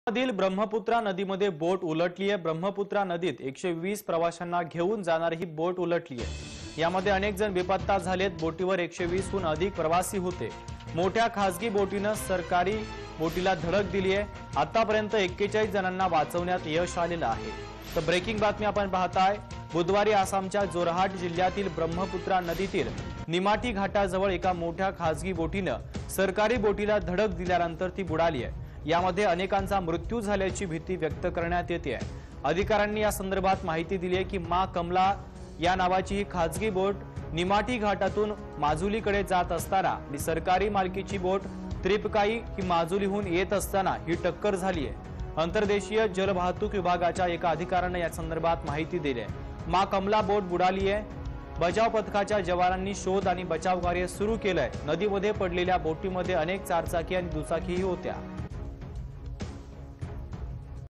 मधील ब्रह्मपुत्रा नदीमध्ये बोट उलटली आहे। ब्रह्मपुत्रा नदीत 120 प्रवाशांना घेऊन जाणारी ही बोट उलटली आहे। यामध्ये अनेक जण बेपत्ता झालेत। बोटीवर 120 हून अधिक प्रवासी होते। मोठ्या खासगी बोटीनं सरकारी बोटीला धडक दिली आहे। आतापर्यंत 41 जणांना वाचवण्यात यश आलेलं आहे। तर ब्रेकिंग बातमी आपण पाहताय। बुधवारी आसामच्या जोरहाट जिल्ह्यातील ब्रह्मपुत्रा नदीतील निमाटी घाटाजवळ एका मोठ्या खासगी बोटीनं सरकारी बोटीला धडक दिल्यानंतर ती बुडाली आहे। यामध्ये अनेकांचा मृत्यू झाल्याची भीती व्यक्त करण्यात येते आहे। अधिकाऱ्यांनी या संदर्भात माहिती दिली आहे की मा कमला या नावाची ही खासगी बोट निमाटी घाटातून माजुलीकडे जात असताना आणि सरकारी मालकीची बोट त्रिपकाई ही माजुलीहून येत असताना ही टक्कर झाली आहे। अंतर्देशीय जलवाहतूक विभागाच्या एका अधिकाऱ्याने या संदर्भात माहिती दिली आहे। मा कमला बोट बुडाली आहे। बचाव पथकाच्या जवानांनी शोध आणि बचाव कार्य सुरू केलंय। नदीमध्ये पडलेल्या बोटीमध्ये अनेक चारचाकी आणि दुचाकीही होत्या।